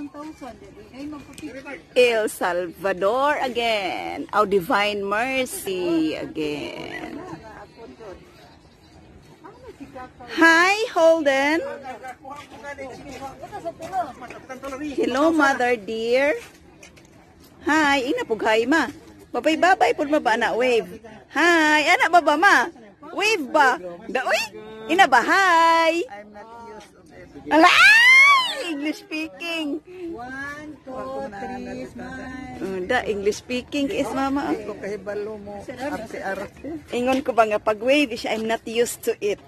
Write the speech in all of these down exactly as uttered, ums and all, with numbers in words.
El Salvador again. Our Divine Mercy again. Hi, Holden. Hello, mother dear. Hi, ina pughay ma. Babay-babay pud ma ba na wave. Hi, ana ba ba ma? Wave ba? Da uy, ina ba hi? I'm not used of it. Alay! English speaking. One, two, three, smile. Uh, da English speaking is mama. Ako kahibalo mo, arte-arte. Ingon ko ba nga pag wave is I'm not used to it.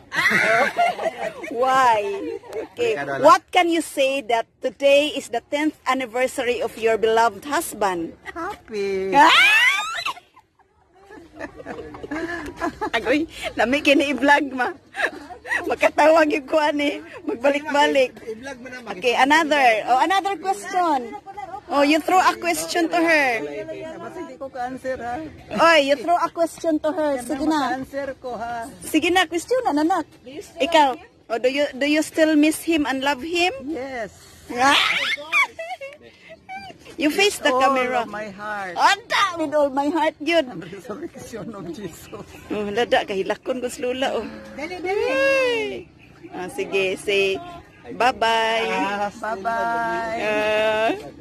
Why? Okay. What can you say that today is the tenth anniversary of your beloved husband? Happy. Agoy, nami kini i-vlog ma. Makatawag yung kuan eh. Magbalik-balik. I-vlog mo naman. Okay, another. Oh, another question. Oh, you throw a question to her. Basta hindi ko ka-answer ha. Oy, you throw a question to her. Sige na. Answer ko ha. Sige na, question na, nanak. Ikaw, oh, do you do you still miss him and love him? Yes. You face the All camera. of my heart. Anda, with all my heart, yun. Ang resurrection of Jesus. Oh, lada, kahilakon ko slula, oh. Dali, dali. Ah, sige, say bye-bye. Bye-bye. Ah,